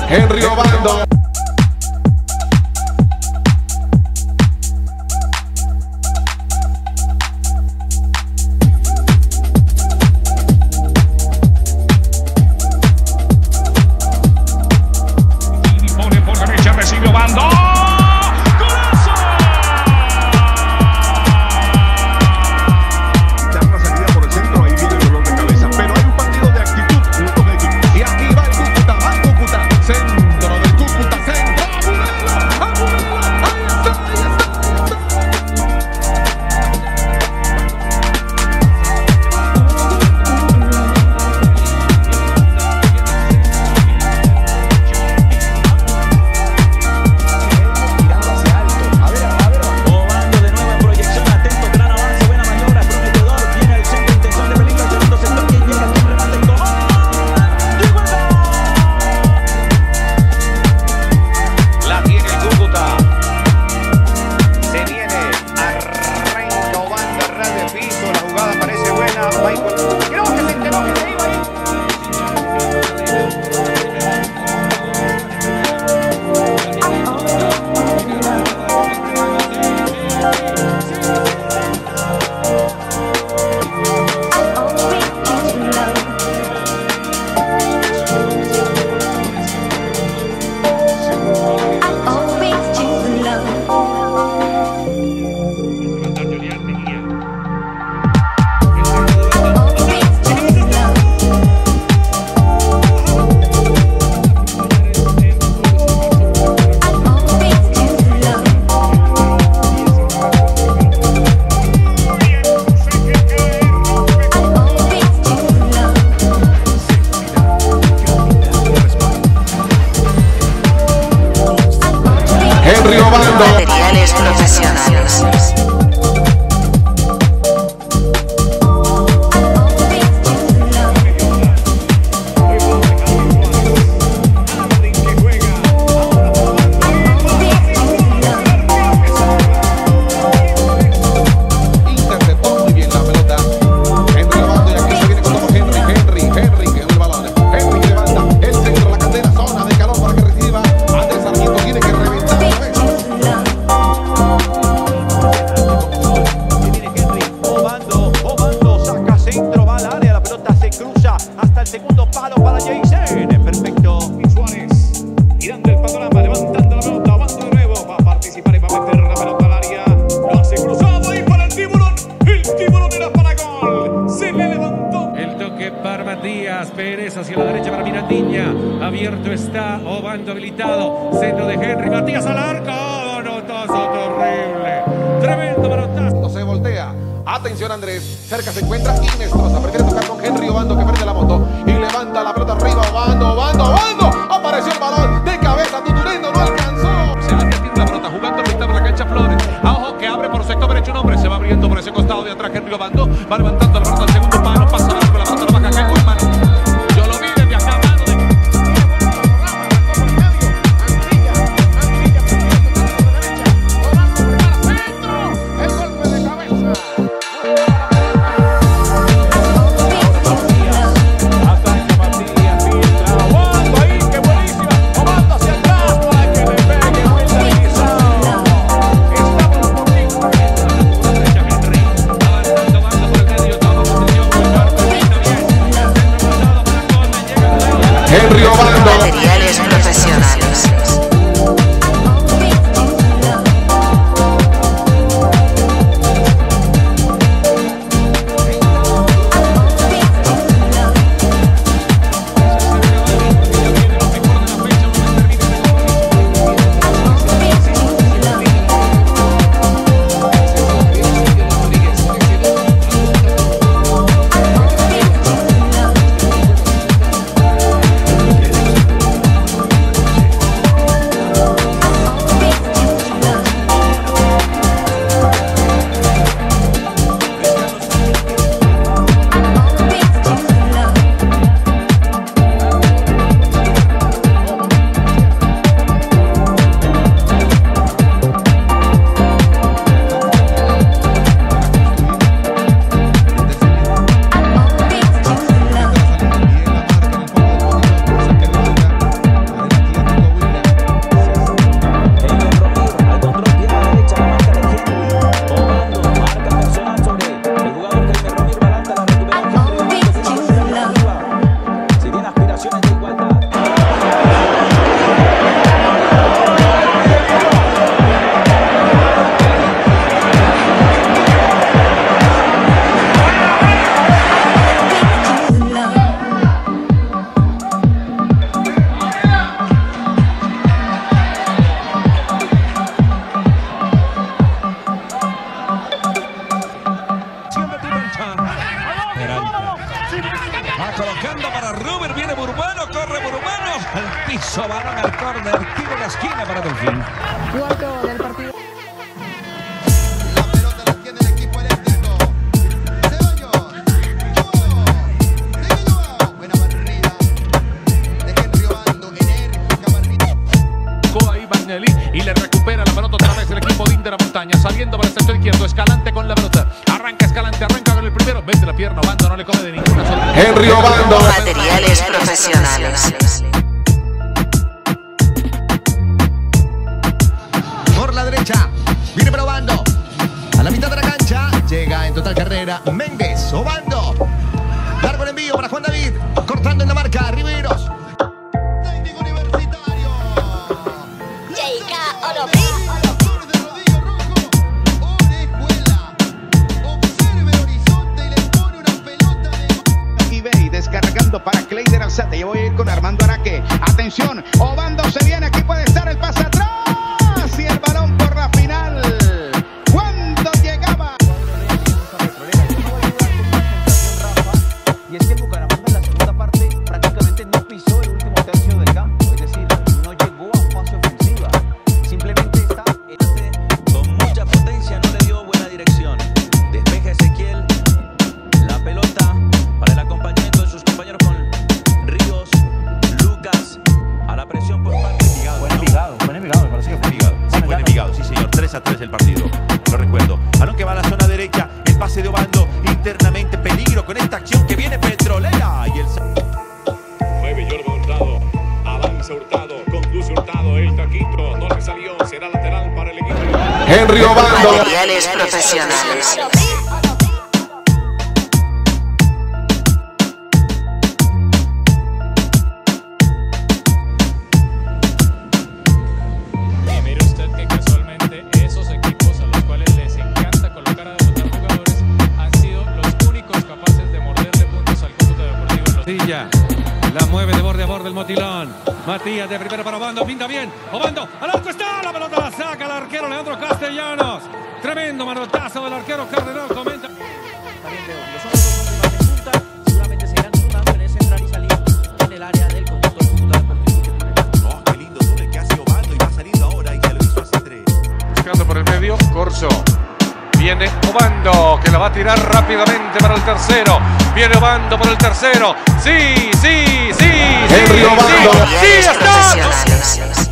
Henry Obando. Materiales profesionales. Hasta el segundo palo para Jason. Perfecto. Y Suárez mirando el panorama, levantando la pelota, avanza de nuevo. Va a participar y va a meter la pelota al área. Lo hace cruzado ahí para el tiburón. El tiburón era para gol. Se le levantó. El toque para Matías Pérez hacia la derecha para Mirandinha. Abierto está, Obando habilitado. Centro de Henry. Matías al arco. Manotazo terrible. Tremendo manotazo. Se voltea. Atención Andrés, cerca se encuentra Inestrosa, prefiere tocar con Henry Obando que pierde la moto y levanta la pelota arriba, Obando, apareció el balón de cabeza, Tuturendo no alcanzó. Se abre la pelota jugando mitad de la cancha Flores, a ojo que abre por sector derecho un hombre, se va abriendo por ese costado de atrás Henry Obando, va levantando la pelota al segundo palo, pasa la pelota la baja, cae con mano. Yo lo vi desde acá, mano de... Va colocando para Ruber, viene Burbano, corre Burbano. Al piso, balón al córner, tiro de la esquina para Delfín. Cuarto del partido. La pelota la tiene el equipo eléctrico. Ceballos. Joao. Buena barrida de Henry Obando. Enérgica barrida. Ahí Magnelli y le recupera la pelota otra vez el equipo de Inter a Montaña. Saliendo para el sector izquierdo. Escalante con la pelota. Arranca Escalante, arranca con el primero. Vende la pierna, Obando no le come de ninguna sola. Henry Obando. Materiales profesionales. Por la derecha, viene probando. A la mitad de la cancha, llega en total carrera Méndez, Obando. Largo el envío para Juan David, cortando en la marca, Riveros. Técnico Universitario. Descargando para Kleider Alzate. Yo voy a ir con Armando Araque. Atención, Obando se viene. Aquí puede estar el pase atrás. Y el balón por la final. Cuando llegaba. Y es que el Bucaramanga en la segunda parte prácticamente no pisó el último tercio del campo. Es decir, no llegó a fase ofensiva. Simplemente está con mucha potencia, no le dio buena dirección. Despeja Ezequiel. La pelota para el acompañamiento de sus compañeros con Ríos, Lucas, a la presión por parte de Envigado. Buen Envigado, me parece que fue Envigado. Sí, fue Envigado, sí señor, 3-3 el partido, lo recuerdo. Balón que va a la zona derecha, el pase de Obando, internamente peligro con esta acción que viene Petrolera. Y el... Mueve Jorge Hurtado, avanza Hurtado, conduce Hurtado, el taquito, no le salió, será lateral para el equipo. Henry Obando. Materiales profesionales. Mire usted que casualmente esos equipos a los cuales les encanta colocar a debutar jugadores han sido los únicos capaces de morderle puntos al Cúcuta Deportivo en los... Silla, la mueve de borde a borde el motilón. Matías de primero para Obando, pinta bien. Obando, al arco está, la pelota la saca el arquero Leandro Castellanos. Tremendo manotazo del arquero Cardenal, comenta. los otros dos hombres más de punta seguramente se irán turnando en ese entrar y salir en el área del conjunto del Cúcuta Deportivo que tiene. Oh, qué lindo túnel que hace Obando y va saliendo ahora y se lo hizo hace 3. Buscando por el medio, Corso. Viene Obando, que la va a tirar rápidamente para el tercero. Viene Obando por el tercero. Sí, sí, sí, sí. Henry Obando. Materiales profesionales.